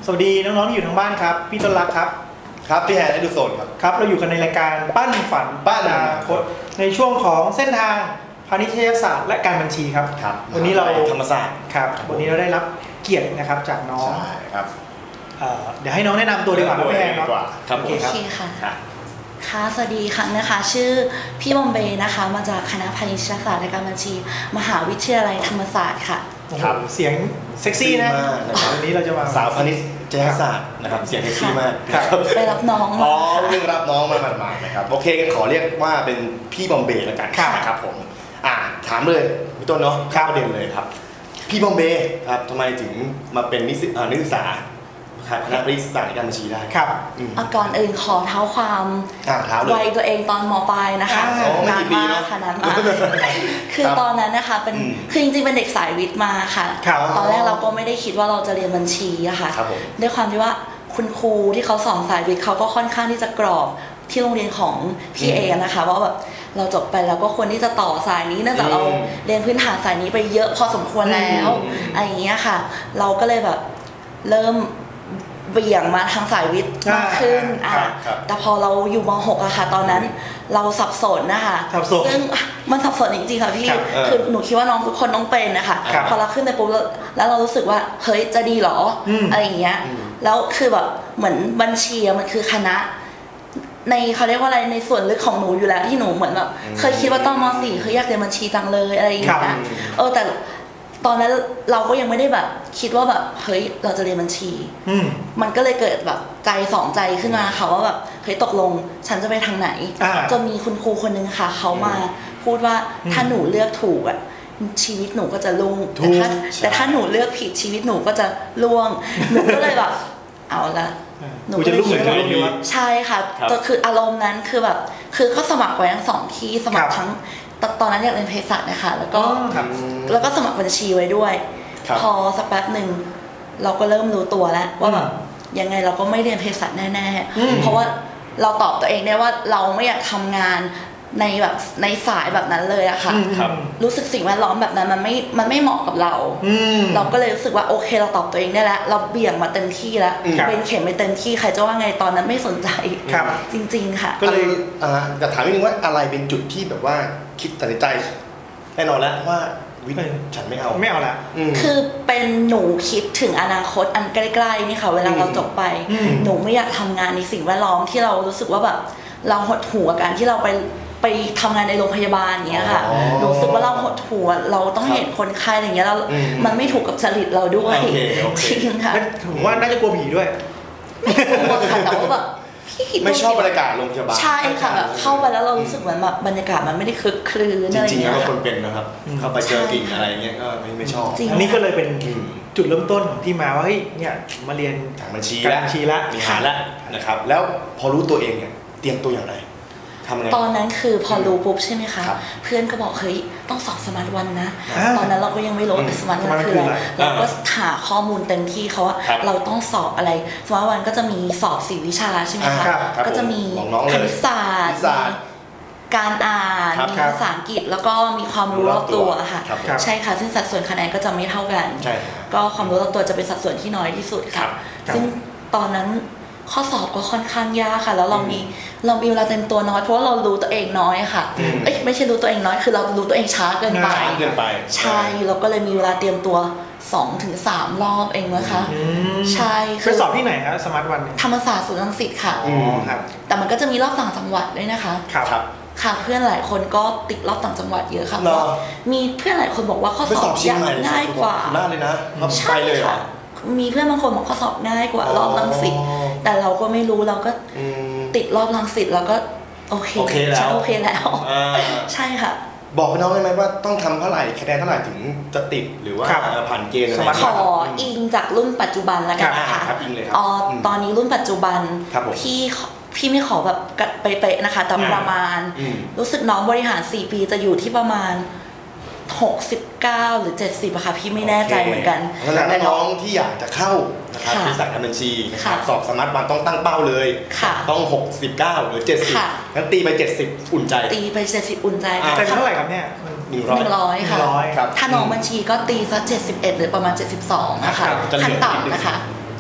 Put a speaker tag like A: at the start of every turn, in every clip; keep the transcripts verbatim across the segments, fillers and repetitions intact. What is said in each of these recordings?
A: สวัสดีน้องๆที่อยู่ทางบ้านครับพี่ต้นรักครับ
B: ครับพี่แฮนไอดูโซนครับ
A: ครับเราอยู่กันในรายการปั้นฝัน
B: ปั้นอนาคต
A: ในช่วงของเส้นทางพาณิชยศาสตร์และการบัญชีครับ
B: ครับ
A: วันนี้เรา
B: ธรรมศาสตร์
A: ครับวันนี้เราได้รับเกียรตินะครับจากน้อง
B: ใช่ครับ
A: เดี๋ยวให้น้องแนะนำตัวดีกว่าครับพี่แฮนเนาะ
B: ครับโอ
C: เคค่ะค่ะสวัสดีค่ะนะคะชื่อพี่บอมเบย์นะคะมาจากคณะพาณิชยศาสตร์และการบัญชีมหาวิทยาลัยธรรมศาสตร์ค่ะ
A: ครับเสียงเซ็กซี่นะวันนี้เราจะมา
B: สาวพาณิชยศาสตร์นะครับเสียงเซ็กซี่มาก
C: ไปรับน้อง
B: อ๋อเพิ่งรับน้องมาหมาดๆนะครับโอเคกันขอเรียกว่าเป็นพี่บอมเบย์แล้วกันนะครับผมอ่าถามเลยพี่ต้นเนาะข้าวประเด็นเลยครับพี่บอมเบย์ครับทำไมถึงมาเป็นนิสิตนักศึกษาคณะพาณิชยศาสตร์และการบัญชีได้
A: ครับ
C: ก่อนอื่นขอเท้าความวัยตัวเองตอนม.ปลายนะคะนานมากค่ะนานมากคือตอนนั้นนะคะเป็นคือจริงๆเป็นเด็กสายวิทย์มาค่ะตอนแรกเราก็ไม่ได้คิดว่าเราจะเรียนบัญชีอะค่ะด้วยความที่ว่าคุณครูที่เขาสอนสายวิทย์เขาก็ค่อนข้างที่จะกรอบที่โรงเรียนของพี่เอนะคะว่าแบบเราจบไปแล้วก็ควรที่จะต่อสายนี้เนื่องจากเราเรียนพื้นฐานสายนี้ไปเยอะพอสมควรแล้วอะไรอย่างเงี้ยค่ะเราก็เลยแบบเริ่มเบี่ยงมาทางสายวิทย์มากขึ้นอ่ะแต่พอเราอยู่ม.หกอะค่ะตอนนั้นเราสับสนนะคะซึ่งมันสับสนจริงๆค่ะพี่คือหนูคิดว่าน้องทุกคนต้องเป็นนะคะพอเราขึ้นไปปุ๊บแล้วเรารู้สึกว่าเฮ้ยจะดีหรออะไรอย่างเงี้ยแล้วคือแบบเหมือนบัญชีมันคือคณะในเขาเรียกว่าอะไรในส่วนลึกของหนูอยู่แล้วที่หนูเหมือนแบบเคยคิดว่าตอนม.สี่เคยอยากเรียนบัญชีจังเลยอะไรอย่างเงี้ยเออแต่ตอนนั้นเราก็ยังไม่ได้แบบคิดว่าแบบเฮ้ยเราจะเรียนบัญชีมันก็เลยเกิดแบบใจสองใจขึ้นมาค่ะว่าแบบเฮ้ยตกลงฉันจะไปทางไหนจนมีคุณครูคนนึงค่ะเขามาพูดว่าถ้าหนูเลือกถูกอ่ะชีวิตหนูก็จะรุ่งแต่ถ้าแต่ถ้าหนูเลือกผิดชีวิตหนูก็จะร่วงหนูก็เลยแบบเอาละ
A: หนูจะรุ่งเหมือนกัน
C: ใช่ค่ะก็คืออารมณ์นั้นคือแบบคือเขาสมัครไว้ทั้งสองที่สมัครทั้งตอนนั้นอยากเรียนเภสัชนะคะแล้วก็แล้วก็สมัครบัญชีไว้ด้วยพอสักแป๊บหนึ่งเราก็เริ่มรู้ตัวแล้วว่าแบบยังไงเราก็ไม่เรียนเภสัชแน่ๆเพราะว่าเราตอบตัวเองได้ว่าเราไม่อยากทำงานในแบบในสายแบบนั้นเลยอะค่ะรู้สึกสิ่งแวดล้อมแบบนั้นมันไม่มันไม่เหมาะกับเราเราก็เลยรู้สึกว่าโอเคเราตอบตัวเองได้แล้วเราเบี่ยงมาเต็มที่แล้วเป็นเข็มไปเต็มที่ใครจะว่าไงตอนนั้นไม่สนใจจริงๆค่ะ
B: ก็เลยจะถามนิดนึงว่าอะไรเป็นจุดที่แบบว่าคิดตัดสินใจแน่นอนแล้วว่าวิทย์ฉันไม่เอา
A: ไม่เอาละ
C: คือเป็นหนูคิดถึงอนาคตอันใกล้ๆนี่ค่ะเวลาเราจบไปหนูไม่อยากทำงานในสิ่งแวดล้อมที่เรารู้สึกว่าแบบเราหดหู่กับการที่เราไปไปทำงานในโรงพยาบาลอย่างเงี้ยค่ะรู้สึกว่าเราหดหู่เราต้องเห็นคนไข้อะไรอย่างเงี้ยแล้วมันไม่ถูกกับจริตเราด้วยจริงค่ะ
A: ผมว่าน่าจะกลัวผีด้วย
C: ไม่กลัวค่ะแต่ว่าแบบ
B: ไม่ชอบบรรยากาศโรงพยาบาล
C: ใช่ค่ะแบบเข้าไปแล้วเรารู้สึกเหมือนแบบบรรยากาศมันไม่ได้คึกครื้นอะไรอย่างเงี้ย
B: จริงๆแล้วคนเป็นนะครับเข้าไปเจอกลิ่นอะไรเงี้ยก็ไม่ไม่ชอบ
A: อันนี้ก็เลยเป็นจุดเริ่มต้นของที่มาว่าเฮ้ยเนี่ยมาเรียน
B: ทางบัญชี
A: แล้วบัญชีแล้ว
B: มีหาแล้วนะครับแล้วพอรู้ตัวเองเนี่ยเตรียมตัวอย่างไร
C: ตอนนั้นคือพอรู้ปุ๊บใช่ไหมคะเพื่อนก็บอกเฮ้ยต้องสอบสมาร์ทวันนะตอนนั้นเราก็ยังไม่รู้สมาร์ทวันคืออะไรเราก็หาข้อมูลเต็มที่เขาว่าเราต้องสอบอะไรสมาร์ทวันก็จะมีสอบสี่วิชาใช่ไหมคะก็จะมีคณิตศาสตร์การอ่านมีภาษาอังกฤษแล้วก็มีความรู้รอบตัวค่ะใช่ค่ะซึ่งสัดส่วนคะแนนก็จะไม่เท่ากันก็ความรู้รอบตัวจะเป็นสัดส่วนที่น้อยที่สุดค่ะซึ่งตอนนั้นข้อสอบก็ค่อนข้างยากค่ะแล้วเรามีเรามีเวลาเต็มตัวน้อยเพราะว่าเรารู้ตัวเองน้อยค่ะเอ้ยไม่ใช่รู้ตัวเองน้อยคือเรารู้ตัวเองช้าเกินไป
B: เกินไป
C: ใช่เราก็เลยมีเวลาเตรียมตัว สองถึงสาม รอบเองนะคะใช่
A: คือไปสอบที่ไหนคะสมาร์ทวัน
C: ธรรมศาสตร์ศูนย์รังสิตค่ะแต่มันก็จะมีรอบต่างจังหวัดด้วยนะคะ
B: ครับ
C: ค่ะเพื่อนหลายคนก็ติดรอบต่างจังหวัดเยอะค่ะเพราะมีเพื่อนหลายคนบอกว่าข้อสอบง่ายกว่า
B: น่าเลยนะ
C: ใช่ค่ะมีเพื่อนบางคนบอกข้อสอบง่ายกว่ารอบรังสิตแต่เราก็ไม่รู้เราก็ติดรอบรังสิตแล้วก็โอเค
B: ฉั
C: นโอเคแล้วใช่ค่ะ
B: บอกพี่น้องได้ไหมว่าต้องทำเท่าไหร่คะแนนเท่าไหร่ถึงจะติดหรือว่าผ่านเกณฑ์อะไร
C: ขออิงจากรุ่นปัจจุบันแล้วกันค่ะอ๋อตอนนี้รุ่นปัจจุบันพี่พี่ไม่ขอแบบเป๊ะๆนะคะแต่ประมาณรู้สึกน้องบริหารสี่ปีจะอยู่ที่ประมาณหกสิบเก้าหรือเจ็ดสิบอะค่ะพี่ไม่แน่ใจเหมือนกัน
B: แล้วน้องที่อยากจะเข้านะครับบริษัทการบัญชีนะครับสอบสมาร์ทวันต้องตั้งเป้าเลยต้องหกสิบเก้าหรือเจ็ดสิบงั้นตีไปเจ็ดสิบอุ่นใจ
C: ตีไปเจ็ดสิบอุ่นใจ
A: แต่เท่าไหร่ครับเนี่ย
C: หนึ่งร้อยค่ะถ้าน้องบัญชีก็ตีสักเจ็ดสิบเอ็ดหรือประมาณเจ็ดสิบสองนะคะขั้นต่ำนะคะ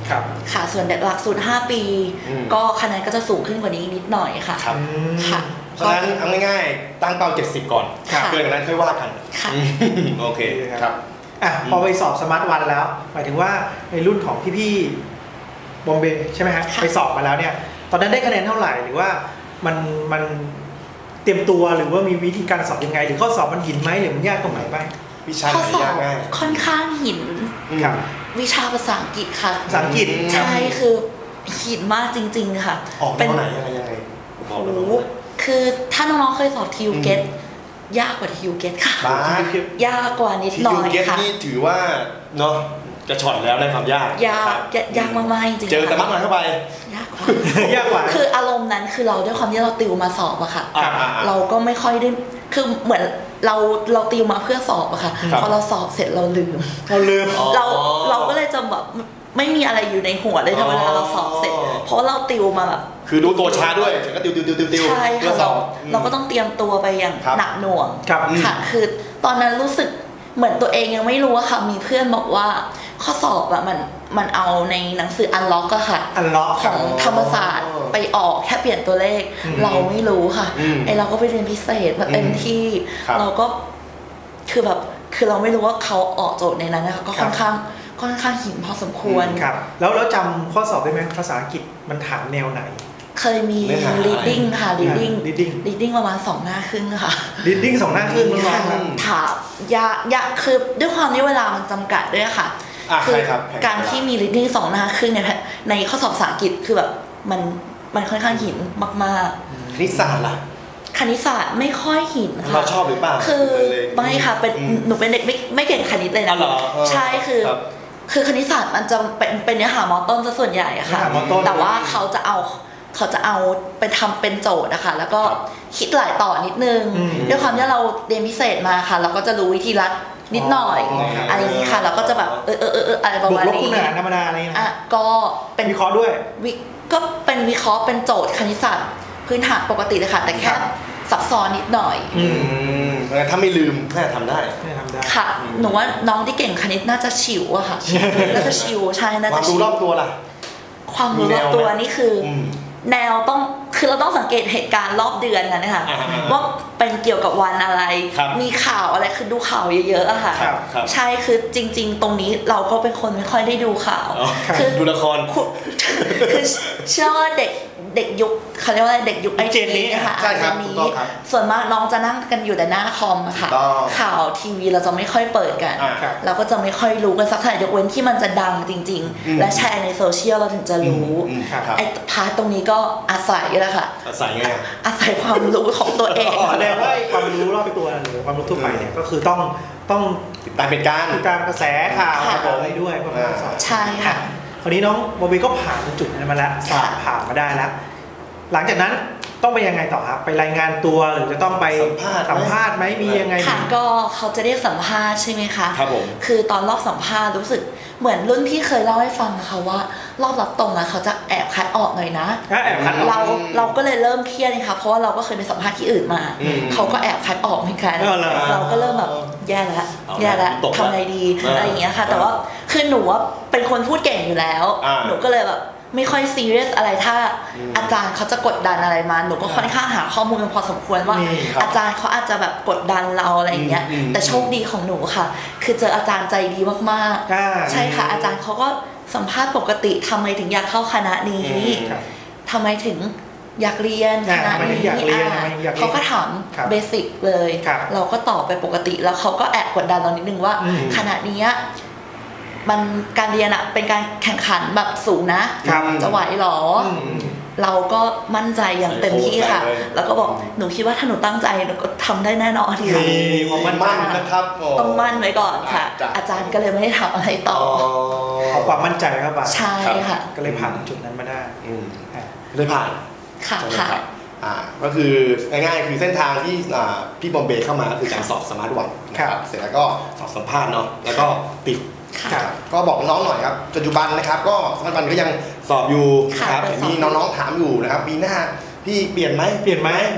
A: ครับ
C: ค่ะส่วนหลักสูตรห้าปีก็คะแนนก็จะสูงขึ้นกว่านี้นิดหน่อยค่ะ
B: ครับ
C: ค่ะ
B: เพราะฉะนั้นเอาง่ายๆตั้งเป้าเจ็ดสิบก่อนเกินจากนั้นค่อยว่ากันโอเคครับ
A: อ่ะพอไปสอบสมาร์ทวันแล้วหมายถึงว่าในรุ่นของพี่ๆบอมเบย์ใช่ไหมฮะไปสอบมาแล้วเนี่ยตอนนั้นได้คะแนนเท่าไหร่หรือว่ามันมันเตรียมตัวหรือว่ามีวิธีการสอบยังไงหรือข้อสอบมันหินไหมหรือมันยากตรงไหนบ้าง
B: วิชาไหนยากง่าย
C: ค่อนข้างหิน
A: ครับ
C: วิชาภาษาอังกฤษค่ะ
A: ภาษาอังกฤษ
C: ใช่คือหินมากจริงๆค่ะ
B: เป็นไหนอะไรยังไง
C: โอ้โหคือถ้าน้องๆเคยสอบทิวเกตยากกว่าทิวเกตค่ะยากกว่านิดหน่อยค่ะ
B: ทิวเกตนี่ถือว่าเนาะกระชอนแล้วในความยาก
C: ยากยากมากๆจริงๆ
B: เจอแต่มัดมันเข้าไป
C: ยากกว่ายากกว่าคืออารมณ์นั้นคือเราด้วยความที่เราติวมาสอบอะค่ะเราก็ไม่ค่อยได้คือเหมือนเราเราติวมาเพื่อสอบอะค่ะพอเราสอบเสร็จเราลืม
A: เราลืม
C: เราเราก็เลยจะแบบไม่มีอะไรอยู่ในหัวเลยทำเวลาเราสอบเสร็จเพราะเราติวมาแบบ
B: คือดูตัวช้าด้วยก็ติวติวติวติวติว
C: ใช่ค่ะเราเราก็ต้องเตรียมตัวไปอย่างหนักหน่วงค่ะคือตอนนั้นรู้สึกเหมือนตัวเองยังไม่รู้อะค่ะมีเพื่อนบอกว่าข้อสอบอะมันมันเอาในหนังสืออันล็อกอะค่ะ
A: อันล็อก
C: ของธรรมศาสตร์ไปออกแค่เปลี่ยนตัวเลขเราไม่รู้ค่ะไอเราก็ไปเรียนพิเศษมาเต็มที่เราก็คือแบบคือเราไม่รู้ว่าเขาออกโจทย์ในนั้นนะคะก็ค่อนข้างค่อนข้างหินพอสมควร
A: ครับแล้วแล้วจำข้อสอบได้ไหมภาษาอังกฤษมันถามแนวไหน
C: เคยมี reading ค่ะ reading reading ประมาณสองหน้าครึ่งค่ะ
A: reading สองหน้าครึ่ง
C: ค่ะถามยากยากคือด้วยความที่เวลามันจำกัดด้วยค่ะ
B: คือ
C: การที่มี reading สองหน้าครึ่งเนี่ยในข้อสอบภาษาอังกฤษคือแบบมันมันค่อนข้างหินมาก
B: ๆคณิตศาสตร์ล่ะ
C: คณิตศาสตร์ไม่ค่อยหินค่ะ
B: เราชอบหรือเปล่า
C: คือไม่ค่ะเป็นหนูเป็นเด็กไม่ไม่เก่งคณิตเลยนะใช่คือคือคณิตศาสตร์มันจะเป็นเป็นเนื้อหามอต้นซะส่วนใหญ่อะค่ะแต่ว่าเขาจะเอาเขาจะเอาไปทำเป็นโจทย์นะคะแล้วก็คิดหลายต่อนิดนึงด้วยความที่เราเรียนพิเศษมาค่ะเราก็จะรู้วิธีรัดนิดหน่อยอะไรอย่างนี้ค่ะเราก็จะแบบเออเออเอออะไรประมาณนี้
A: บวกลบคูณหารธรรมดาอะไรนะ
C: อ่ะก็
A: เป็นวิเคราะห์ด้วย
C: ก็เป็นวิเคราะห์เป็นโจทย์คณิตศาสตร์พื้นฐานปกติเลยค่ะแต่แค่ซับซ้อนนิดหน่อย
B: อืมถ้าไม่ลืมน่าทำได้
A: น่าทำได้
C: ค่ะหนูว่าน้องที่เก่งคณิตน่าจะชิวอะค่ะน่าจะชิวใช่น่าจะ
B: ความรู้รอบตัวล่ะ
C: ความรู้รอบตัวนี่คือแนวต้องคือเราต้องสังเกตเหตุการณ์รอบเดือนนะนะคะว่าเป็นเกี่ยวกับวันอะไรมีข่าวอะไรคือดูข่าวเยอะๆอะค่ะใช่คือจริงๆตรงนี้เราก็เป็นคนไม่ค่อยได้ดูข่าว
B: คือดูละคร
C: คือเชื่อว่าเด็กเด็กยุคเขาเรียกว่าเด็กยุคไอเจนนี้ค่ะ
B: ใช่ครับ
C: ส่วนมากน้องจะนั่งกันอยู่แต่หน้าคอมค่ะข่าวทีวีเราจะไม่ค่อยเปิดกันเราก็จะไม่ค่อยรู้กันสักเท่าไหร่ยกเว้นที่มันจะดังจริงๆและแชร์ในโซเชียลเราถึงจะรู้ไอ้พาร์ทตรงนี้ก็อาศัยแหละค่ะ
B: อาศัยไง
C: อาศัยความรู้ของตัวเอง
A: แสดงว่าความรู้รอบตัวหรือความรู้ทั่วไปเนี่ยก็คือต้องต้อง
B: ติดตามเหตุการณ์
A: ติดตามกระแสข่าวอะไรด้วยประมาณสอง
C: ใช่ค่ะ
A: คราวนี้น้องโบบีก็ผ่านจุดนั้นมาแล้วสอบผ่านมาได้แล้วหลังจากนั้นต้องไปยังไงต่อครับไปรายงานตัวหรือจะต้องไปสัมภาษณ์ไหมมียังไง
C: ค่ะก็เขาจะเรียกสัมภาษณ์ใช่ไหมคะ
B: ครับผม
C: คือตอนรอบสัมภาษณ์รู้สึกเหมือนรุ่นพี่เคยเล่าให้ฟังนะคะว่ารอบรับตรงนะเขาจะแอบคัดออกหน่อยนะ
A: แอบคัดออก
C: เราเราก็เลยเริ่มเครียดนะคะเพราะว่าเราก็เคยไปสัมภาษณ์ที่อื่นมาเขาก็แอบคัดออกเหมือนกันเราก็เริ่มแบบแย่แล้วแย่แล้วทำไงดีอะไรอย่างเงี้ยค่ะแต่ว่าคือหนูว่าเป็นคนพูดเก่งอยู่แล้วหนูก็เลยแบบไม่ค่อยซีเรียสอะไรถ้าอาจารย์เขาจะกดดันอะไรมาหนูก็ค่อนข้างหาข้อมูลพอสมควรว่าอาจารย์เขาอาจจะแบบกดดันเราอะไรอย่างเงี้ยแต่โชคดีของหนูค่ะคือเจออาจารย์ใจดีมากๆใช่ค่ะอาจารย์เขาก็สัมภาษณ์ปกติทำไมถึงอยากเข้าคณะนี้ทำไมถึงอยากเรียนคณะนี้เขาก็ถามเบสิกเลยเราก็ตอบไปปกติแล้วเขาก็แอบกดดันเรานิดนึงว่าคณะนี้มันการเรียนอะเป็นการแข่งขันแบบสูงนะจะไหวหรอเราก็มั่นใจอย่างเต็มที่ค่ะแล้วก็บอกหนูคิดว่าถ้าหนูตั้งใจหนูก็ทำได้แน่นอน
B: ค่ะมันมั่นนะครับ
C: ต้องมั่นไว้ก่อนค่ะอาจารย์ก็เลยไม่ได้ทำอะไรต่อ
A: เอาความมั่นใจเข้าไป
C: ใช่ค่ะ
A: ก็เลยผ่านจุดนั้นมาได้
B: เลยผ่าน
C: ค่ะค่ะ
B: อ่าก็คือง่ายๆคือเส้นทางที่พี่บอมเบย์เข้ามาคือการสอบสมาร์ทวันนะครับเสร็จแล้วก็สอบสัมภาษณ์เนาะแล้วก็ติดก็บอกน้องหน่อยครับปัจจุบันนะครับก็สมัยวันก็ยังสอบอยู่นะครับมีน้องๆถามอยู่นะครับปีหน้าพี่เปลี่ยนไหม
A: เปลี่ยนไหม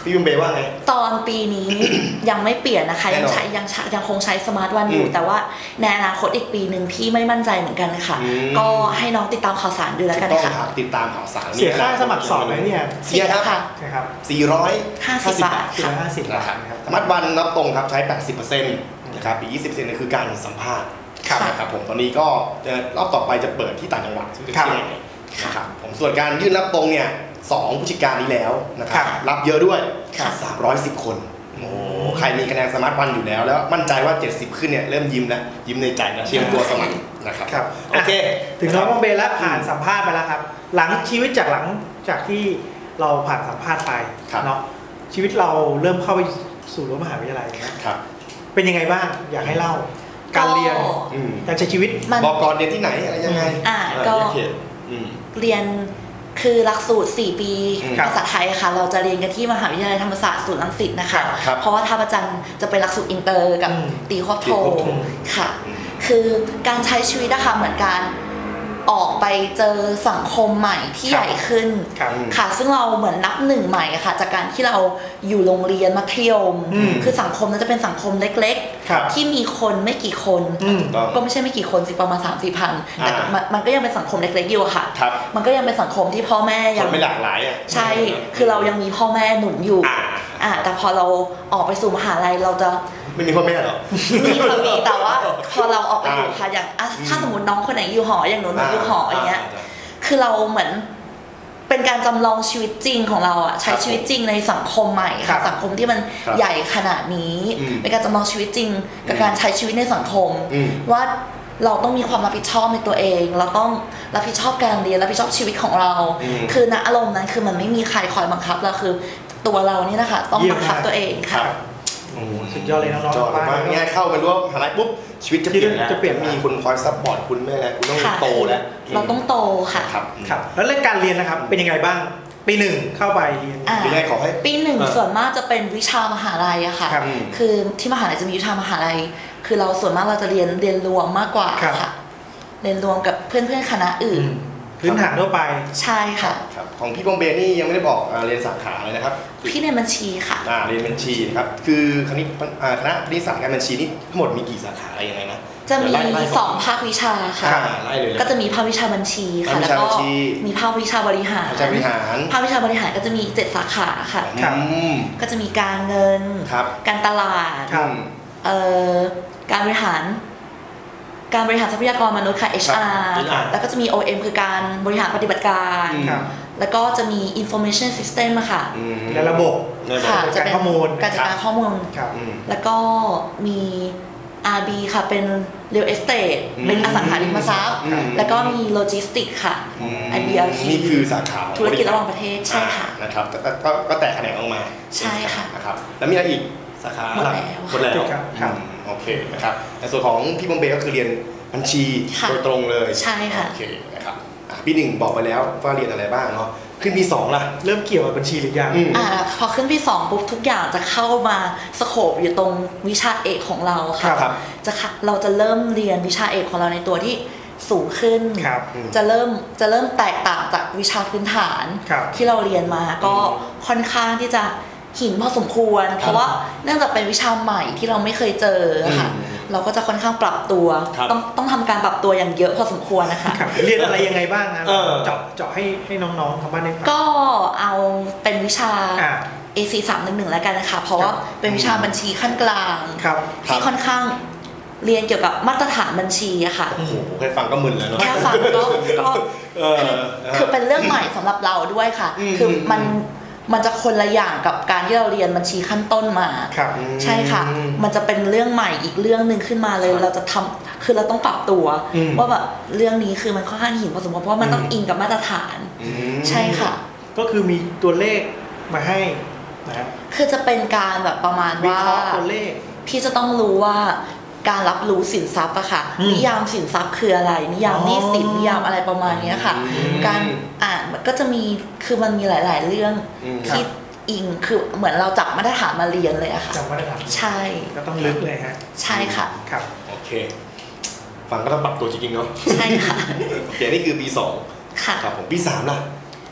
B: พี่บุมเบย์ว่าไง
C: ตอนปีนี้ ยังไม่เปลี่ยนนะคะยังใช้ยังยังคงใช้สมาร์ทวันอยู่แต่ว่าในอนาคตอีกปีหนึ่งพี่ไม่มั่นใจเหมือนกันค่ะก็ให้น้องติดตามข่าวสารดูแล้วกันค่ะ
B: ต้องติดตามข่าวสาร
A: เสียค่าสมัครสอบไหมเนี่ย
B: เสียครับ
A: ใช่ครับ
B: สี่ร้อย
C: ห้าสิบบาท
A: สี่ร้อยห้าสิบบาท
B: นะครับสมาร์ทวันรับตรงครับใช้ แปดสิบเปอร์เซ็นต์ นะครับอีก ยี่สิบเปอร์เซ็นต์ นี่คือการสัมภาษณ์นะครับผมตอนนี้ก็รอบต่อไปจะเปิดที่ต่างจังหวัดซึ่งเป็นที่ไหนนะครับผมส่วนการยื่นรับตรงเนี่ยสองพฤศจิกายนนี้แล้วนะครับรับเยอะด้วยสามร้อยสิบคนโอ้ใครมีคะแนนสมาร์ทวันอยู่แล้วแล้วมั่นใจว่าเจ็ดสิบขึ้นเนี่ยเริ่มยิ้มแล้วยิ้มในใจนะเตรียมตัวสมัครนะครับโอเค
A: ถึงน้องบอมเบย์แล้วผ่านสัมภาษณ์ไปแล้วครับหลังชีวิตจากหลังจากที่เราผ่านสัมภาษณ์ไปเนาะชีวิตเราเริ่มเข้าไปสู่รั้วมหาวิทยาลัยนะครับเป็นยังไงบ้างอยากให้เล่าการเรียนการใช้ชีวิต
B: บอกก่อนเรียนที่ไหนอะไรยังไง
C: อ่าก็เรียนคือหลักสูตรสี่ปีภาษาไทยค่ะเราจะเรียนกันที่มหาวิทยาลัยธรรมศาสตร์ศูนย์รังสิตนะคะเพราะว่าท่าประจันจะเป็นหลักสูตรอินเตอร์กับตีควบโทค่ะคือการใช้ชีวิตนะคะเหมือนการออกไปเจอสังคมใหม่ที่ใหญ่ขึ้นค่ะซึ่งเราเหมือนนับหนึ่งใหม่ค่ะจากการที่เราอยู่โรงเรียนมัธยมคือสังคมนั้นจะเป็นสังคมเล็กๆที่มีคนไม่กี่คนก็ไม่ใช่ไม่กี่คนสิประมาณ สามสี่พันแต่มันก็ยังเป็นสังคมเล็กๆอยู่ค่ะมันก็ยังเป็นสังคมที่พ่อแม่ยัง
B: ไม่หลากหลายอ่ะ
C: ใช่คือเรายังมีพ่อแม่หนุนอยู่อ่าแต่พอเราออกไปสู่มหาลัยเราจะ
B: ไม่มีพ่อแม่หรอ
C: มีค่ะมีแต่ว่าพอเราออกไปอยู่ค่ะอย่างถ้าสมมติน้องคนไหนอยู่หออย่างหนูหนูอยู่หออย่างเงี้ยคือเราเหมือนเป็นการจำลองชีวิตจริงของเราอ่ะใช้ชีวิตจริงในสังคมใหม่ค่ะสังคมที่มันใหญ่ขนาดนี้เป็นการจำลองชีวิตจริงกับการใช้ชีวิตในสังคมว่าเราต้องมีความรับผิดชอบในตัวเองเราต้องรับผิดชอบการเรียนรับผิดชอบชีวิตของเราคือณอารมณ์นั้นคือมันไม่มีใครคอยบังคับเราคือตัวเรานี่นะคะต้องบังคับตัวเองค่ะ
A: โอ้สุดยอดเลยน้องๆ
B: มาง่ายเข้าไปร่วมมหาลัยปุ๊บชีวิตจะเปลี่ยนจะเปลี่ยนมีคนคอยซัพพอร์ตคุณแม่แล้วคุณต้องโตแล้ว
C: เราต้องโตค่ะ
B: ครับ
A: ครับแล้วเรื่องการเรียนนะครับเป็นยังไงบ้างปีหนึ่งเข้าไปเรียน
B: ปีแรกขอให้
C: ปีหนึ่งส่วนมากจะเป็นวิชามหาลัยอะค่ะคือที่มหาลัยจะมีวิชามหาลัยคือเราส่วนมากเราจะเรียนเรียนรวมมากกว่าค่ะเรียนรวมกับเพื่อนเพื่อนคณะอื่น
A: พื้นฐานทั่วไป
C: ใช่ค่ะ
B: ครับของพี่บอมเบย์นี่ยังไม่ได้บอกเรียนสาขาเลยนะครับ
C: พี่เรียนบัญชีค่ะ
B: อ่าเรียนบัญชีนะครับคือคณิตคณะคณิตศาสตร์การบัญชีนี่ทั้งหมดมีกี่สาขาอะไรยังไงนะ
C: จะมีสองภาควิชาค่ะก็จะมีภาควิชาบัญชีค่ะแล้วก็มีภาควิชาบริหารภาควิชาบริหารก็จะมีเจ็ดสาขาค่ะก็จะมีการเงินการตลาดการบริหารการบริหารทรัพยากรมนุษย์ค่ะ เอช อาร์ แล้วก็จะมี โอ เอ็ม คือการบริหารปฏิบัติการแล้วก็จะมี information system อะค่ะ
A: และระบบ
C: ค่ะจะเป็น
A: ข้อมูล
C: การจัดการข้อมูลแล้วก็มี อาร์ บี ค่ะเป็น real estate เป็นอสังหาริมทรัพย์แล้วก็มี logistics ค่ะ ไอ บี แอล ที
B: นี่คือสาขา
C: ธุรกิจระหว่างประเทศใช่ค่ะ
B: นะครับก็แตกแขนงออกมา
C: ใช่ค่ะ
B: นะครับแล้วมีอะไรอีกสาขาหมดแล้วหมดแล้วครับโอเคนะครับในส่วนของพี่บอมเบย์ก็คือเรียนบัญชีโดยตรงเลย
C: ใช่ค่ะ
B: โอเคนะครับปีหนึ่งบอกไปแล้วว่าเรียนอะไรบ้างเนาะขึ้นปีสองล่ะ
A: เริ่มเกี่ยวกับบัญชีหรือยัง
C: อ่าพอขึ้นปีสองปุ๊บทุกอย่างจะเข้ามาสโคปอยู่ตรงวิชาเอกของเราค่ะจะเราจะเริ่มเรียนวิชาเอกของเราในตัวที่สูงขึ้นจะเริ่มจะเริ่มแตกต่างจากวิชาพื้นฐานที่เราเรียนมาก็ค่อนข้างที่จะหินพอสมควรเพราะว่าเนื่องจากเป็นวิชาใหม่ที่เราไม่เคยเจอค่ะเราก็จะค่อนข้างปรับตัวต้องต้องทำการปรับตัวอย่างเยอะพอสมควรนะคะ
A: เรียนอะไรยังไงบ้างนะเจาะเจาะให้ให้น้องๆทางบ้านได้ฟัง
C: ก็เอาเป็นวิชา เอ ซี สามหนึ่งหนึ่งแล้วกันนะคะเพราะว่าเป็นวิชาบัญชีขั้นกลางที่ค่อนข้างเรียนเกี่ยวกับมาตรฐานบัญชีอะค่ะ
B: โอ้โหแค่ฟังก็มึนแล้วเนาะ
C: แค่ฟังก็ก็คือเป็นเรื่องใหม่สำหรับเราด้วยค่ะคือมันมันจะคนละอย่างกับการที่เราเรียนบัญชีขั้นต้นมาใช่ค่ะมันจะเป็นเรื่องใหม่อีกเรื่องหนึ่งขึ้นมาเลยเราจะทำคือเราต้องปรับตัวว่าแบบเรื่องนี้คือมันค่อนข้างหินพอสมควรเพราะว่ามันต้องอิงกับมาตรฐานใช่ค่ะ
A: ก็คือมีตัวเลขมาให้นะ
C: คือจะเป็นการแบบประมาณว่า
A: ตัวเลข
C: พี่จะต้องรู้ว่าการรับรู้สินทรัพย์อะค่ะนิยามสินทรัพย์คืออะไรนิยามหนี้สินนิยามอะไรประมาณนี้ค่ะการอ่านก็จะมีคือมันมีหลายๆเรื่องที่อิงคือเหมือนเราจับมาตรฐานมาเรียนเลยอะค่ะ
A: จับมาตรฐาน
C: ใช่
A: ก็ต้องลึกเลยฮะ
C: ใช่ค่ะ
A: ครับ
B: โอเคฟังก็ต้องปรับตัวจริงๆเนาะ
C: ใช่ค่ะ
B: โอเคนี่คือปีสอง
C: ค่ะ
B: ครับผมปีสามล่ะ
C: ปี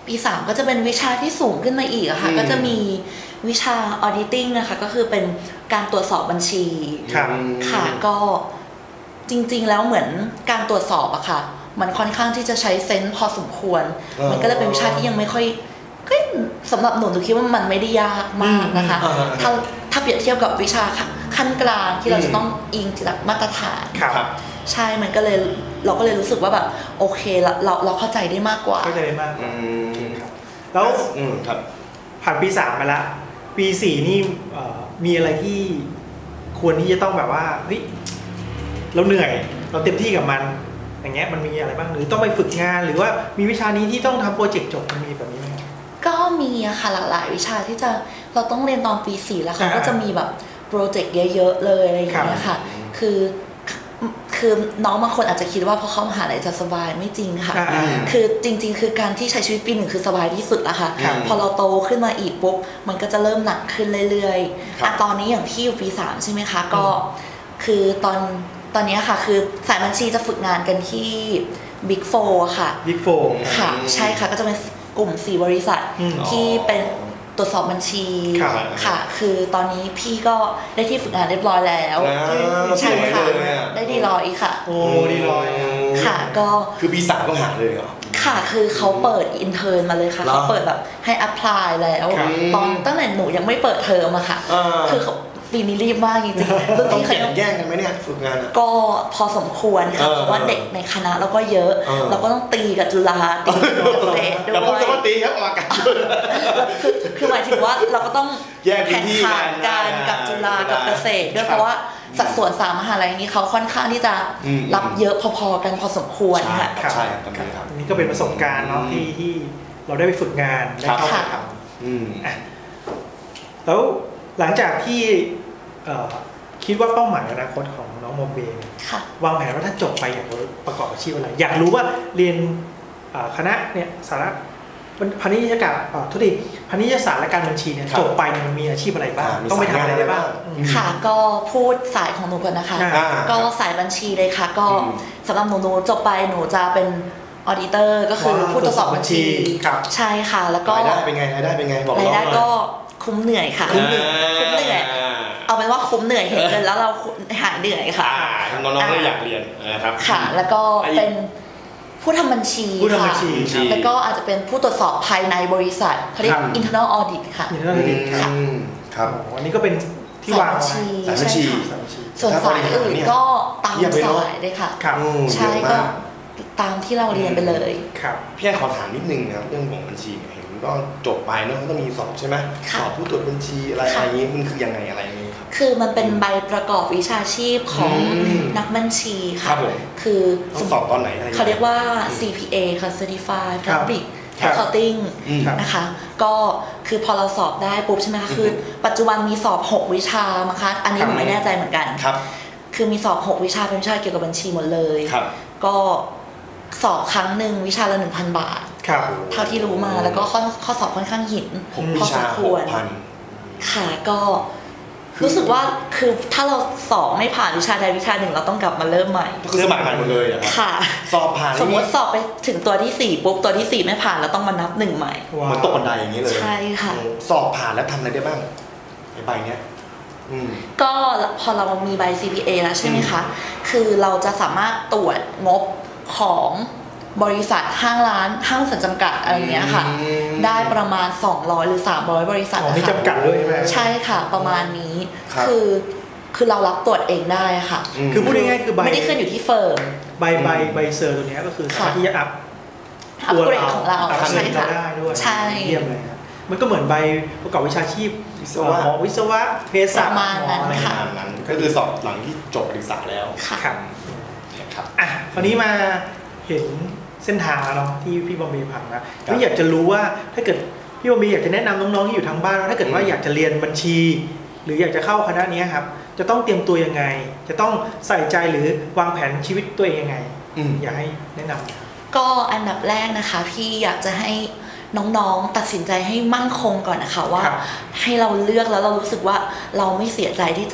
C: ปีสามก็จะเป็นวิชาที่สูงขึ้นมาอีกอะค่ะก็จะมีวิชา auditing นะคะก็คือเป็นการตรวจสอบบัญชีค่ะก็จริงๆแล้วเหมือนการตรวจสอบอะค่ะมันค่อนข้างที่จะใช้เซนส์พอสมควรมันก็เลยเป็นวิชาที่ยังไม่ค่อยก็สำหรับหนูหนูคิดว่ามันไม่ได้ยากมากนะคะถ้าถ้าเปรียบเทียบกับวิชาขั้นกลางที่เราจะต้องอิงจากมาตรฐานใช่มันก็เลยเราก็เลยรู้สึกว่าแบบโอเคเราเราเราเข้าใจได้มากกว่า
A: เข้าใจได้มากแล้วผ่านปีสามมาแล้วปีสี่นี่มีอะไรที่ควรที่จะต้องแบบว่าเฮ้ยเราเหนื่อยเราเต็มที่กับมันอย่างเงี้ยมันมีอะไรบ้างหรือต้องไปฝึกงานหรือว่ามีวิชานี้ที่ต้องทำโปรเจกต์จบมันมีแบบนี้ไหม
C: ก็มีอะค่ะหลากหลายวิชาที่จะเราต้องเรียนตอนปีสี่แล้วเขาก็จะมีแบบโปรเจกต์เยอะๆเลยอะไรอย่างเงี้ยค่ะคือคือน้องบางคนอาจจะคิดว่าพอเข้ามหาลัยจะสบายไม่จริงค่ะคือจริงๆคือการที่ใช้ชีวิตปีหนึ่งคือสบายที่สุดแล้วค่ะพอเราโตขึ้นมาอีกปุ๊บมันก็จะเริ่มหนักขึ้นเรื่อยๆอะตอนนี้อย่างพี่อยู่ปีสามใช่ไหมคะก็คือตอนตอนนี้ค่ะคือสายบัญชีจะฝึกงานกันที่ Big Four ค่ะ
A: Big Four
C: ค่ะใช่ค่ะก็จะเป็นกลุ่มสี่บริษัทที่เป็นตรวจสอบบัญชีค่ะคือตอนนี้พี่ก็ได้ที่ฝึกงานเรียบร้อยแล้วใช่ค่ะได้ดีลอยค่ะ
A: โอ้ดีลอย
C: ค่ะก็
B: คือปีสามก็หาเลยเหรอ
C: ค่ะคือเขาเปิดอินเทอร์นมาเลยค่ะเขาเปิดแบบให้อัพพลายแล้วตอนตั้งแต่หนูยังไม่เปิดเทอมอะค่ะคือปีนี้รีบมากจริงๆ
B: รุ่นพี่เขาแย่งกันไหมเนี่ยฝึกงาน
C: ก็พอสมควรค่ะเพราะว่าเด็กในคณะเราก็เยอะเราก็ต้องตีกับจุฬาตีกับเกษตรด้วย
B: แต่ผมจะมาตีครับออกกัน
C: คือคือหมายถึงว่าเราก็ต้องแข่งขันกันกับจุฬากับเกษตรด้วยเพราะว่าสัดส่วนสามมหาลัยนี้เขาค่อนข้างที่จะรับเยอะพอๆกันพอสมควรค่ะ
B: ใช่ครับ
A: นี่ก็เป็นประสบการณ์เนาะที่ที่เราได้ไปฝึกงานได้เข้าไปทำแล้วหลังจากที่คิดว่าเป้าหมายอนาคตของน้องโมเบวางแผนว่าถ้าจบไปอยากประกอบอาชีพอะไรอยากรู้ว่าเรียนคณะเนี่ยสาระพาณิชยการทุกทีพาณิชยศาสตร์และการบัญชีเนี่ยจบไปมันมีอาชีพอะไรบ้างต้องไปทำอะไรบ้าง
C: ค่ะก็พูดสายของหนูก่อนนะคะก็สายบัญชีเลยค่ะก็สำหรับหนูหนูจบไปหนูจะเป็นออดิเตอร์ก็คือผู้ตรวจสอบบัญชีใช่ค่ะแล้วก็
B: รายได้เป็นไงรายได้เป็นไงบอก
C: รายได้ก็คุ้มเหนื่อยค่ะคุ้มเหนื่อยเอาเป็นว่าคุ้มเหนื่อยเห็นเงินแล้วเราหายเหนื่อยค่ะ
B: น้องๆก็อยากเรียนนะครับ
C: ค่ะแล้วก็เป็นผู้ทำบัญชีค่ะแล้วก็อาจจะเป็นผู้ตรวจสอบภายในบริษัทเขาเรียก internal audit ค่ะ
A: internal audit ค่ะครับอันนี้ก็เป็นที่วาง
C: ไว้สายบัญชีส่วนสายอื่นก็ตามสายเลยค่ะใช่ก็ตามที่เราเรียนไปเลย
B: ครับพี่แอนขอถามนิดนึงนะครับเรื่องของบัญชีเห็นก็จบไปเนาะต้องมีสอบใช่ไหมสอบผู้ตรวจบัญชีอะไรอะไรนี้มันคือยังไงอะไรนี้ครับ
C: คือมันเป็นใบประกอบวิชาชีพของนักบัญชีค่ะคือ
B: สอบตอนไหนอะไร
C: เขาเรียกว่า ซี พี เอ ค่ะ Certified Public Accounting นะคะก็คือพอเราสอบได้ปุ๊บใช่ไหมคะคือปัจจุบันมีสอบหกวิชามั้งคะอันนี้ผมไม่แน่ใจเหมือนกันคือมีสอบหกวิชาเป็นวิชาเกี่ยวกับบัญชีหมดเลยก็สอบครั้งหนึ่งวิชาละ หนึ่งพัน บาทเท่าที่รู้มาแล้วก็ข้อข้อสอบค่อนข้างหินพอสมควรค่ะก็รู้สึกว่าคือถ้าเราสอบไม่ผ่านวิชาใดวิชาหนึ่งเราต้องกลับมาเริ่มใหม่
B: คือสมัครใหม่หมดเลยอ่ะ
C: ค่ะ
B: สอบผ่าน
C: สมมติสอบไปถึงตัวที่สี่ปุ๊บตัวที่สี่ไม่ผ่านเราต้องมานับหนึ่งใหม่
B: เหมือนตกบันไดอย่างนี้เลย
C: ใช่ค่ะ
B: สอบผ่านแล้วทำอะไรได้บ้างไอ้ใบเนี้ย
C: ก็พอเรามีใบ ซี พี เอ แล้วใช่ไหมคะคือเราจะสามารถตรวจงบของบริษัทห้างร้านห้างสัญจำกัดอะไรเงี้ยค่ะได้ประมาณสองร้อยหรือสามร้อยบริษัท
A: อ๋อมีจำกัดด้วยใช่ไหม
C: ใช่ค่ะประมาณนี้คือคือเรารับตรวจเองได้ค่ะ
A: คือพูดง่ายๆคือใบ
C: ไม่ได้ขึ้นอยู่ที่เฟิร์ม
A: ใบใบใบเซอร์ตัวนี้ก็คือสามารถที่จะอัพ
C: อัพเกรดของเรา
A: ใช่ค่ะได้ด้วย
C: ใช่
A: เยี่ยมเลยมันก็เหมือนใบประกอบวิชาชีพหมอวิศวะเภสัช
C: ประมาณนั้นค่ะ
B: ก็คือสอบหลังที่จบการศึกษาแล้ว
C: ค่ะ
A: ครับอ่ะคราวนี้มาเห็นเส้นทางแล้วเนาะที่พี่บอมเบย์ผ่านมาก็อยากจะรู้ว่าถ้าเกิดพี่บอมเบย์อยากจะแนะนำน้องๆที่อยู่ทางบ้านว่าถ้าเกิดว่าอยากจะเรียนบัญชี หรืออยากจะเข้าคณะนี้ครับจะต้องเตรียมตัวยังไงจะต้องใส่ใจหรือวางแผนชีวิตตัวเองยังไงอยากให้แนะน
C: ำก็อันดับแรกนะคะพี่อยากจะให้น้องๆตัดสินใจให้มั่นคงก่อนนะคะว่าให้เราเลือกแล้วเรารู้สึกว่าเราไม่เสียใจที่จะ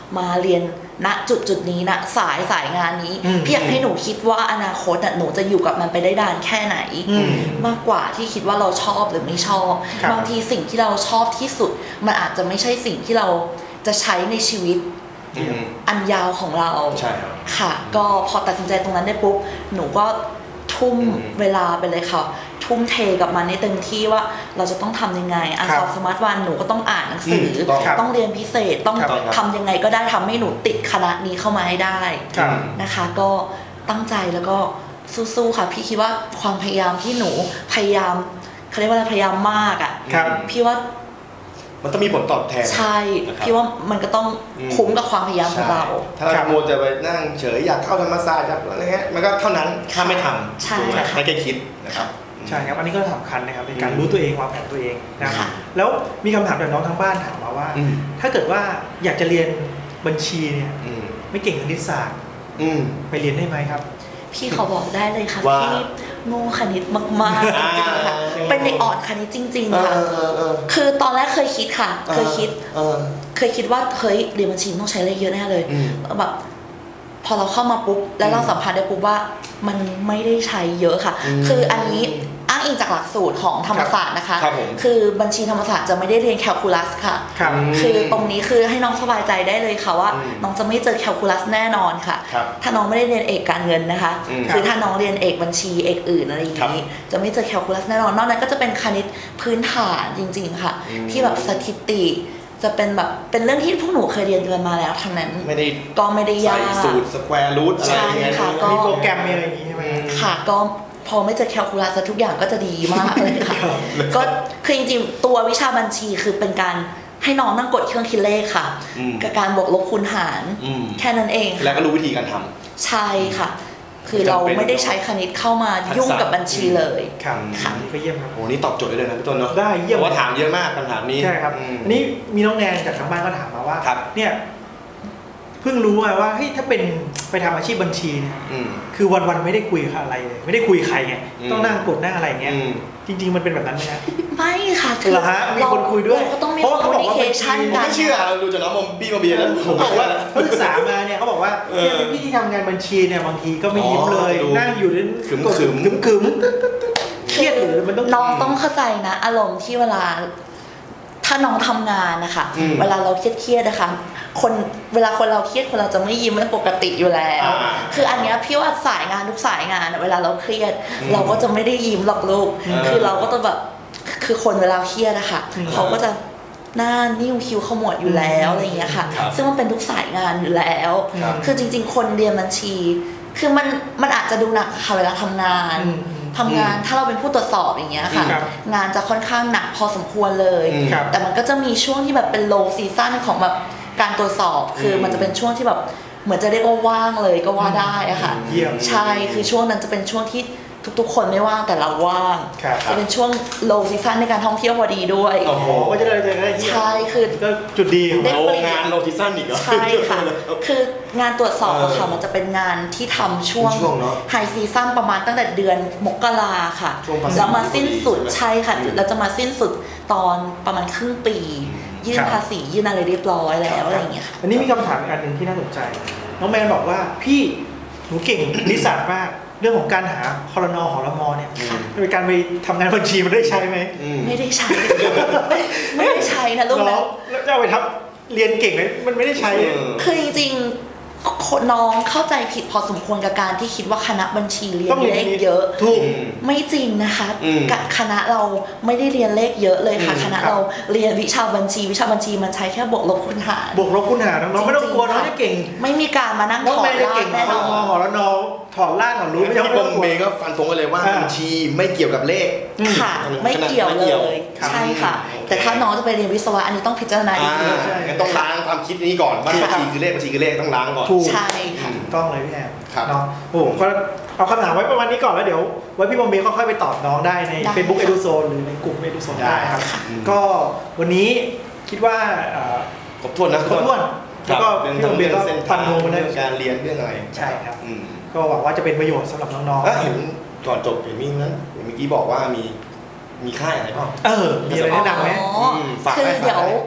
C: มาเรียนณจุดจุดนี้ณสายสายงานนี้พี่อยากให้หนูคิดว่าอนาคตหนูจะอยู่กับมันไปได้นานแค่ไหนมากกว่าที่คิดว่าเราชอบหรือไม่ชอบบางทีสิ่งที่เราชอบที่สุดมันอาจจะไม่ใช่สิ่งที่เราจะใช้ในชีวิตอันยาวของเรา
B: ใช่ครับ
C: ค่ะก็พอตัดสินใจตรงนั้นได้ปุ๊บหนูก็ทุ่มเวลาไปเลยค่ะทุ่มเทกับมันในเต็มที่ว่าเราจะต้องทำยังไงอ่ะสอบสมาร์ทวันหนูก็ต้องอ่านหนังสือต้องเรียนพิเศษต้องทำยังไงก็ได้ทำให้หนูติดคณะนี้เข้ามาให้ได้นะคะก็ตั้งใจแล้วก็สู้ๆค่ะพี่คิดว่าความพยายามที่หนูพยายามเขาเรียกว่าอะไรพยายามมากอ่ะพี่ว่า
B: มันต้องมีผลตอบแทน
C: ใช่พี่ว่ามันก็ต้องคุ้มกับความพยายามของเรา
B: ถ้าเราโมจะไปนั่งเฉยอยากเข้าธรรมศาสตร์อะไรเงี้ยมันก็เท่านั้นถ้าไม่ทำ
C: ใช่
B: ไม่แค่คิดนะครับ
A: ใช่ครับอันนี้ก็สำคัญนะครับในการรู้ตัวเองวางแผนตัวเองนะครับแล้วมีคำถามจากน้องทางบ้านถามมาว่าถ้าเกิดว่าอยากจะเรียนบัญชีเนี่ยไม่เก่งคณิตศาสตร์ไปเรียนได้ไหมครับ
C: พี่เขาบอกได้เลยค่ะพี่โง่คณิตมากๆจริงๆค่ะเป็นเด็กอ่อนคณิตจริงๆค่ะคือตอนแรกเคยคิดค่ะเคยคิดเคยคิดว่าเฮ้ยเรียนบัญชีต้องใช้เลขเยอะแน่เลยแบบพอเราเข้ามาปุ๊บแล้วเราสัมผัสได้ปุ๊บว่ามันไม่ได้ใช้เยอะค่ะคืออันนี้อ้างอิงจากหลักสูตรของธรรมศาสตร์นะคะคือบัญชีธรรมศาสตร์จะไม่ได้เรียนแคลคูลัสค่ะคือตรงนี้คือให้น้องสบายใจได้เลยค่ะว่าน้องจะไม่เจอแคลคูลัสแน่นอนค่ะถ้าน้องไม่ได้เรียนเอกการเงินนะคะคือถ้าน้องเรียนเอกบัญชีเอกอื่นอะไรอย่างนี้จะไม่เจอแคลคูลัสแน่นอนนอกนั้นก็จะเป็นคณิตพื้นฐานจริงๆค่ะที่แบบสถิติจะเป็นแบบเป็นเรื่องที่พวกหนูเคยเรียนกันมาแล้วทั้งนั้น
B: ไม่ได้
C: ก็ไม่ได้ยาก
B: ใส่สูตรสแควร์รูทอะไรอย่างเงี้ย
A: มีโปรแกรมมีอะไรอย่างงี้ใช่ไหม
C: ค่ะก็พอไม่เจอแคลคูลัสทุกอย่างก็จะดีมากเลยค่ะก็คือจริงๆตัววิชาบัญชีคือเป็นการให้น้องนั่งกดเครื่องคิดเลขค่ะกับการบวกลบคูณหารแค่นั้นเอง
B: แล้วก็รู้วิธีการทำ
C: ใช่ค่ะคือเราไม่ได้ใช้คณิตเข้ามายุ่งกับบัญชีเลย
A: ครับค่ะก็เยี่ยมครับ
B: โอ้นี่ตอบโจทย์ได้เลยนะพี่ต้นเนาะ
A: ได้เยี่ยม
B: ว่าถามเยอะมากคำถามนี้
A: ใช่ครับอันนี้มีน้องแนนจากทางบ้านก็ถามมาว่าเนี่ยเพิ่งรู้ไงว่าเฮ้ยถ้าเป็นไปทำอาชีพบัญชีเนี่ยคือวันๆไม่ได้คุยกับอะไรเลยไม่ได้คุยใครไงต้องนั่งกดนั่งอะไรเงี้ยจริงๆมันเป็นแบบนั้นไหมฮะ
C: ไม่ค่ะ
A: เหรอฮะมีคนคุยด้วย
C: ก็ต้องมีคอมมูนิเคชันกัน
B: ไม่เชื่อเราดูจากน้องมพี่มาเบียร์แล้ว
A: ผมบอกว่าศึกษามาเนี่ยเขาบอกว่าเนี่ยพี่ที่ทำงานบัญชีเนี่ยบางทีก็ไม่ยิ้มเลยนั่งอยู่นั่น
B: ขึมขึม
A: ขึมขึมเครียดหรือมันต้อง
C: น้องต้องเข้าใจนะอารมณ์ที่เวลาถ้าน้องทำงานนะคะเวลาเราเครียดๆนะคะคนเวลาคนเราเครียดคนเราจะไม่ยิ้มเป็นปกติอยู่แล้วคืออันนี้พี่ว่าสายงานทุกสายงานเวลาเราเครียดเราก็จะไม่ได้ยิ้มหรอกลูกคือเราก็จะแบบคือคนเวลาเครียดอะค่ะเขาก็จะหน้านิ้วคิ้วขมวดอยู่แล้วอะไรอย่างเงี้ยค่ะซึ่งมันเป็นทุกสายงานอยู่แล้วคือจริงๆคนเรียนบัญชีคือมันมันอาจจะดูหนักค่ะเวลาทำงานทำงานถ้าเราเป็นผู้ตรวจสอบอย่างเงี้ยค่ะงานจะค่อนข้างหนักพอสมควรเลยแต่มันก็จะมีช่วงที่แบบเป็นโลว์ซีซั่นของแบบการตรวจสอบคือมันจะเป็นช่วงที่แบบเหมือนจะเรียกว่าว่างเลยก็ว่าได้อะค่ะใช่คือช่วงนั้นจะเป็นช่วงที่ทุกๆคนไม่ว่างแต่เราว่างจะเป็นช่วงโลว์ซีซั่นในการท่องเที่ยวพอดีด้วย
A: โอ้โหก็จะได้จะได้
C: ใช่คือ
A: ก็จุดดี
B: โรงงานโลว์ซีซั่นอีกเหรอ
C: ใช่ค่ะคืองานตรวจสอบอะค่ะมันจะเป็นงานที่ทำช่วงไฮซีซั่นประมาณตั้งแต่เดือนมกราค่ะแล้วมาสิ้นสุดใช่ค่ะแล้วจะมาสิ้นสุดตอนประมาณครึ่งปียื่นภาษียื่นอะไรเรียบร้อยแล้วอะไรอย่างเงี้ย
A: อันนี้มีคำถามอีกอันหนึ่งที่น่าสนใจน้องแมนบอกว่าพี่หนูเก่งนิสสัยมากเรื่องของการหาครน.หรม.เนี่ยในการไปทำงานบัญชีมันได้ใช้ไหม
C: ไม่ได้ใช้ไม่ได้ใช้นะลูกนะ
A: แล้วจะเอาไปทำเรียนเก่งไหมมันไม่ได้ใช้
C: คือจริงๆน้องเข้าใจผิดพอสมควรกับการที่คิดว่าคณะบัญชีเรียนเลขเยอะ
A: ถูก
C: ไม่จริงนะคะกับคณะเราไม่ได้เรียนเลขเยอะเลยค่ะคณะเราเรียนวิชาบัญชีวิชาบัญชีมันใช้แค่บวกลบคูณหาร
A: บวกลบคูณหารน้องไม่ต้องกลัวน้องจะเก่ง
C: ไม่มีการมานั่งถอดรากแน่นอน
A: หอแล้วน้องถอดรากถอดรู้ไม่
B: ต้องกลัวเมย์ก็ฟันธงกันเลยว่าบัญชีไม่เกี่ยวกับเลข
C: ค่ะไม่เกี่ยวเลยใช่ค่ะแต่ถ้าน้องจะไปเรียนวิศวะอันนี้ต้องพิจารณาอีกที
B: ต้องล้างความคิดนี้ก่อนว่าบัญชีคือเลขบัญชีคือเลขต้องล้างก่อน
C: ใช่ค่ะ
A: ต้องเลยพี่แอมเนาะโอ้ก็เอาคำถามไว้ประมาณนี้ก่อนแล้วเดี๋ยวไว้พี่บอมเบย์ค่อยๆไปตอบน้องได้ใน Facebook Eduzone หรือในกลุ่ม Eduzone ได้ครับก็วันนี้คิดว่า
B: ครบถ้วนนะ
A: ครบถ้วนแล้วก็พี่บอมเบย์ก็ฟันธง
B: เรื่องการเรียนเรื่องอะไร
A: ใช่ครับก็หวังว่าจะเป็นประโยชน์สำหรับน้อง
B: ๆเห็นก่อนจบเห็นมีนั้นเมื่อกี้บอกว่ามีมีค่ายอะไรบ้าง
A: เออมีอะไรแนะนำไหม
C: คือเดี๋ยว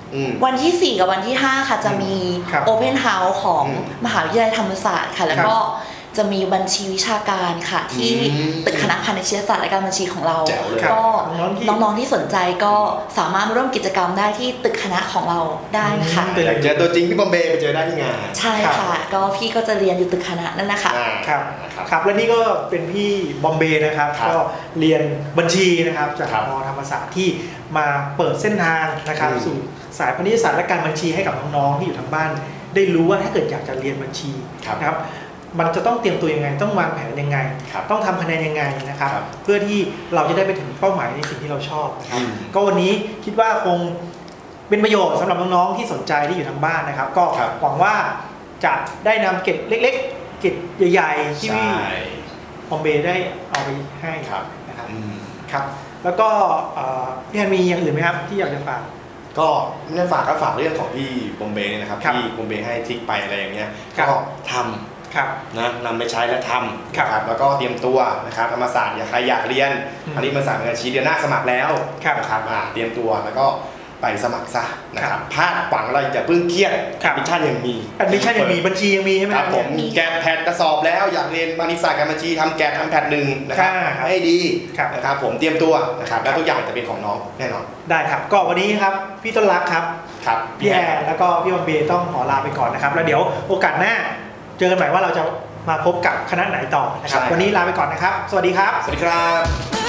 C: วันที่สี่กับวันที่ห้าค่ะจะมี Open House ของมหาวิทยาลัยธรรมศาสตร์ค่ะแล้วก็จะมีบัญชีวิชาการค่ะที่ตึกคณะพาณิชยศาสตร์และการบัญชีของเราก็น้องๆที่สนใจก็สามารถมาร่วมกิจกรรมได้ที่ตึกคณะของเราได้นะคะ
B: อยากเจอตัวจริงพี่บอมเบย์ไปเจอได้ที่งาน
C: ใช่ค่ะก็พี่ก็จะเรียนอยู่ตึกคณะนั่นนะคะ
A: ครับครับและนี่ก็เป็นพี่บอมเบย์นะครับก็เรียนบัญชีนะครับจากม.ธรรมศาสตร์ที่มาเปิดเส้นทางนะครับสู่สายพาณิชยศาสตร์และการบัญชีให้กับน้องๆที่อยู่ทางบ้านได้รู้ว่าถ้าเกิดอยากจะเรียนบัญชีนะครับมันจะต้องเตรียมตัวยังไงต้องวางแผนยังไงต้องทำคะแนนยังไงนะครับเพื่อที่เราจะได้ไปถึงเป้าหมายในสิ่งที่เราชอบนะครับก็วันนี้คิดว่าคงเป็นประโยชน์สำหรับน้องๆที่สนใจที่อยู่ทางบ้านนะครับก็หวังว่าจะได้นำเกร็ดเล็กๆเกร็ดใหญ่ๆที่พี่บอมเบย์ได้เอาไปให้นะครับครับแล้วก็พี่แอนมีอย่างอื่นไหมครับที่อยากจะฝาก
B: ก็ไม่ได้ฝากก็ฝากเรื่องของพี่บอมเบย์เนี่ยนะครับที่บอมเบย์ให้ทิกไปอะไรอย่างเงี้ยก็ทำนะนำไปใช้และทำครับแล้วก็เตรียมตัวนะครับธรรมศาสตร์อยากใครอยากเรียนอันนี้ธรรมศาสตร์อาชีพเดือนหน้าสมัครแล้วนะครับเตรียมตัวแล้วก็ไปสมัครซะนะครับพลาดหวังอะไรจะเพิ่งเครียดแอดมิชชั่นยังมี
A: แอดมิชชั่นยังมีบัญชียังมีใช่ไหม
B: ครับผมแกะแพทกระสอบแล้วอยากเรียนมานิสาการบัญชีทำแกะทำแพทหนึ่งนะครับให้ดีนะครับผมเตรียมตัวนะครับแล้วทุกอย่างจะเป็นของน้องแน่นอน
A: ได้ครับก็วันนี้ครับพี่ต้นรักครับ
B: ครับ
A: พี่แอนแล้วก็พี่บอมเบย์ต้องขอลาไปก่อนนะครับแล้วเดี๋ยวโอกาสหน้าเจอกันใหม่ว่าเราจะมาพบกับคณะไหนต่อนะครับวันนี้ลาไปก่อนนะครับสวัสดีครับ
B: สวัสดีครับ